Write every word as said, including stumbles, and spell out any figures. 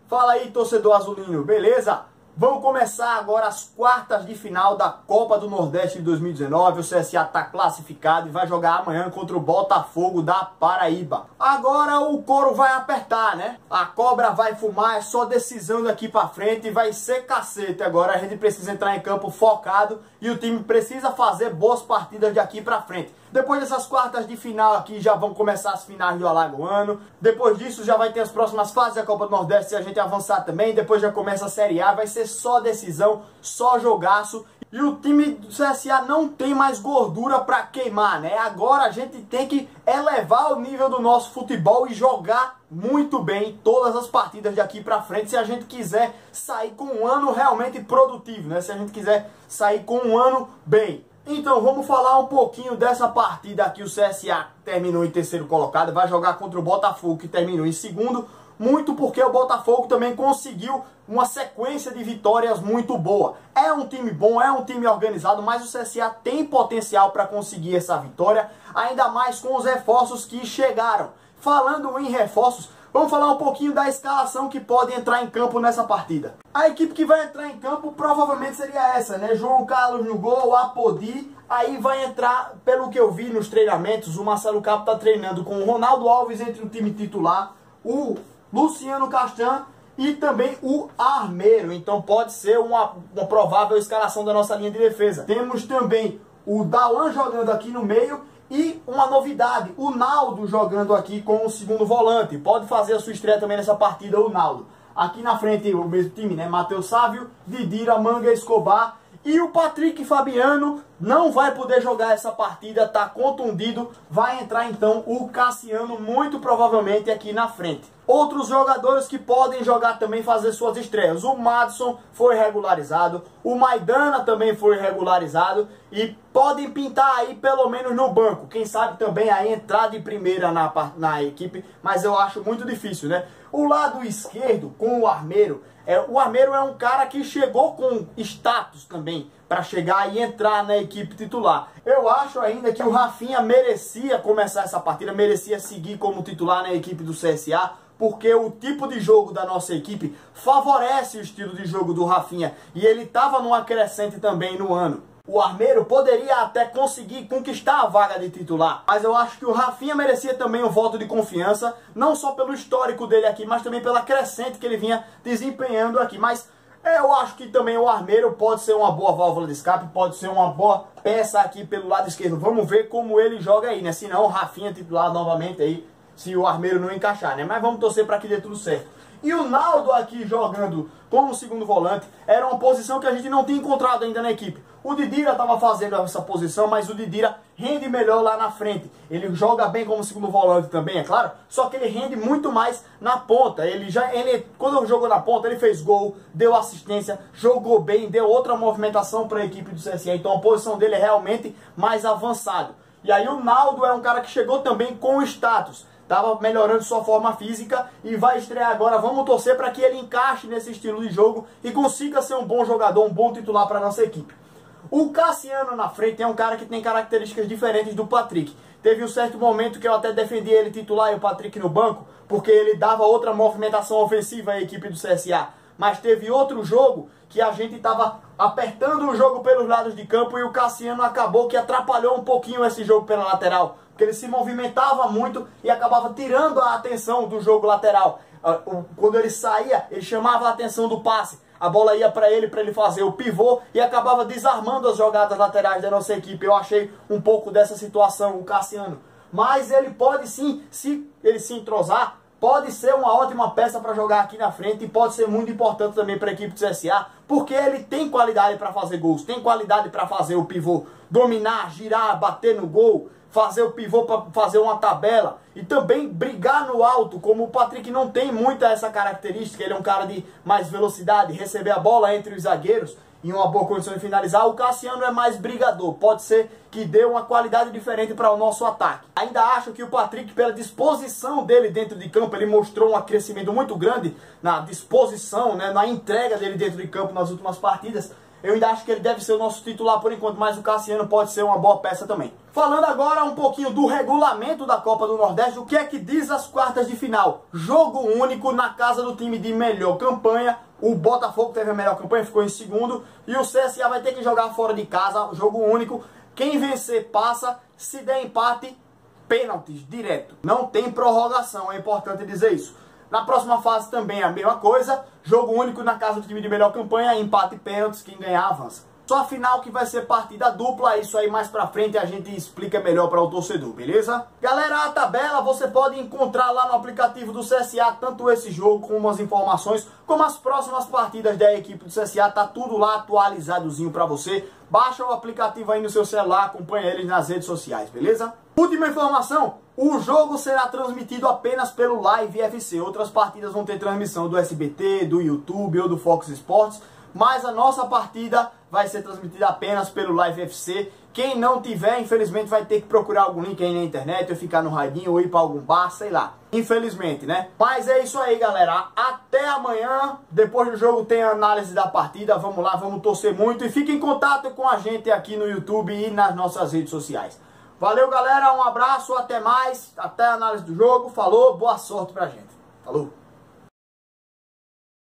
Fala aí, torcedor azulino, beleza? Vamos começar agora as quartas de final da Copa do Nordeste de dois mil e dezenove. O C S A está classificado e vai jogar amanhã contra o Botafogo da Paraíba. Agora o couro vai apertar, né? A cobra vai fumar, é só decisão daqui pra frente e vai ser cacete. Agora a gente precisa entrar em campo focado e o time precisa fazer boas partidas daqui pra frente. Depois dessas quartas de final aqui já vão começar as finais do Alagoano. Depois disso já vai ter as próximas fases da Copa do Nordeste se a gente avançar também. Depois já começa a Série A, vai ser só decisão, só jogaço. E o time do C S A não tem mais gordura pra queimar, né? Agora a gente tem que elevar o nível do nosso futebol e jogar muito bem todas as partidas de aqui pra frente, se a gente quiser sair com um ano realmente produtivo, né? Se a gente quiser sair com um ano bem. Então vamos falar um pouquinho dessa partida aqui. O C S A terminou em terceiro colocado, vai jogar contra o Botafogo, que terminou em segundo. Muito porque o Botafogo também conseguiu uma sequência de vitórias muito boa. É um time bom, é um time organizado, mas o C S A tem potencial para conseguir essa vitória, ainda mais com os reforços que chegaram. Falando em reforços, vamos falar um pouquinho da escalação que pode entrar em campo nessa partida. A equipe que vai entrar em campo provavelmente seria essa, né? João Carlos no gol, Apodi. Aí vai entrar, pelo que eu vi nos treinamentos, o Marcelo Cabo está treinando com o Ronaldo Alves entre o time titular, o Luciano Castan e também o Armeiro. Então pode ser uma, uma provável escalação da nossa linha de defesa. Temos também o Dauan jogando aqui no meio. E uma novidade, o Naldo jogando aqui com o segundo volante. Pode fazer a sua estreia também nessa partida, o Naldo. Aqui na frente o mesmo time, né? Matheus Sávio, Didira, Manga, Escobar. E o Patrick Fabiano não vai poder jogar essa partida, tá contundido. Vai entrar então o Cassiano, muito provavelmente aqui na frente. Outros jogadores que podem jogar também, fazer suas estreias. O Madison foi regularizado, o Maidana também foi regularizado e podem pintar aí pelo menos no banco. Quem sabe também a entrada de primeira na, na equipe, mas eu acho muito difícil, né? O lado esquerdo com o Armeiro, é, o Armeiro é um cara que chegou com status também para chegar e entrar na equipe titular. Eu acho ainda que o Rafinha merecia começar essa partida, merecia seguir como titular na equipe do C S A, porque o tipo de jogo da nossa equipe favorece o estilo de jogo do Rafinha. E ele estava numa crescente também no ano. O Armeiro poderia até conseguir conquistar a vaga de titular, mas eu acho que o Rafinha merecia também um voto de confiança, não só pelo histórico dele aqui, mas também pela crescente que ele vinha desempenhando aqui. Mas eu acho que também o Armeiro pode ser uma boa válvula de escape, pode ser uma boa peça aqui pelo lado esquerdo. Vamos ver como ele joga aí, né? Se não, o Rafinha titular novamente aí, se o Armeiro não encaixar, né? Mas vamos torcer para que dê tudo certo. E o Naldo aqui jogando como segundo volante era uma posição que a gente não tinha encontrado ainda na equipe. O Didira estava fazendo essa posição, mas o Didira rende melhor lá na frente. Ele joga bem como segundo volante também, é claro, só que ele rende muito mais na ponta. Ele já, ele, quando jogou na ponta, ele fez gol, deu assistência, jogou bem, deu outra movimentação para a equipe do C S A. Então a posição dele é realmente mais avançada. E aí o Naldo é um cara que chegou também com status. Estava melhorando sua forma física e vai estrear agora. Vamos torcer para que ele encaixe nesse estilo de jogo e consiga ser um bom jogador, um bom titular para a nossa equipe. O Cassiano na frente é um cara que tem características diferentes do Patrick. Teve um certo momento que eu até defendi ele titular e o Patrick no banco, porque ele dava outra movimentação ofensiva à equipe do C S A. Mas teve outro jogo que a gente estava apertando o jogo pelos lados de campo e o Cassiano acabou que atrapalhou um pouquinho esse jogo pela lateral. Porque ele se movimentava muito e acabava tirando a atenção do jogo lateral. Quando ele saía, ele chamava a atenção do passe. A bola ia para ele, para ele fazer o pivô e acabava desarmando as jogadas laterais da nossa equipe. Eu achei um pouco dessa situação, o Cassiano. Mas ele pode sim, se ele se entrosar, pode ser uma ótima peça para jogar aqui na frente e pode ser muito importante também para a equipe do C S A, porque ele tem qualidade para fazer gols, tem qualidade para fazer o pivô, dominar, girar, bater no gol, fazer o pivô para fazer uma tabela e também brigar no alto, como o Patrick não tem muita essa característica. Ele é um cara de mais velocidade, receber a bola entre os zagueiros em uma boa condição de finalizar. O Cassiano é mais brigador, pode ser que dê uma qualidade diferente para o nosso ataque. Ainda acho que o Patrick, pela disposição dele dentro de campo, ele mostrou um crescimento muito grande na disposição, né, na entrega dele dentro de campo nas últimas partidas. Eu ainda acho que ele deve ser o nosso titular por enquanto, mas o Cassiano pode ser uma boa peça também. Falando agora um pouquinho do regulamento da Copa do Nordeste, o que é que diz as quartas de final? Jogo único na casa do time de melhor campanha. O Botafogo teve a melhor campanha, ficou em segundo. E o C S A vai ter que jogar fora de casa, jogo único. Quem vencer passa, se der empate, pênaltis, direto. Não tem prorrogação, é importante dizer isso. Na próxima fase também é a mesma coisa. Jogo único na casa do time de melhor campanha, empate e pênaltis, quem ganhar avança. Só a final que vai ser partida dupla, isso aí mais pra frente a gente explica melhor para o torcedor, beleza? Galera, a tabela você pode encontrar lá no aplicativo do C S A, tanto esse jogo como as informações, como as próximas partidas da equipe do C S A, tá tudo lá atualizadozinho pra você. Baixa o aplicativo aí no seu celular, acompanha eles nas redes sociais, beleza? Última informação, o jogo será transmitido apenas pelo Live F C, outras partidas vão ter transmissão do S B T, do YouTube ou do Fox Sports, mas a nossa partida vai ser transmitida apenas pelo Live F C. Quem não tiver, infelizmente, vai ter que procurar algum link aí na internet, ou ficar no radinho, ou ir para algum bar, sei lá. Infelizmente, né? Mas é isso aí, galera. Até amanhã. Depois do jogo tem a análise da partida. Vamos lá, vamos torcer muito. E fique em contato com a gente aqui no YouTube e nas nossas redes sociais. Valeu, galera. Um abraço, até mais. Até a análise do jogo. Falou, boa sorte pra gente. Falou.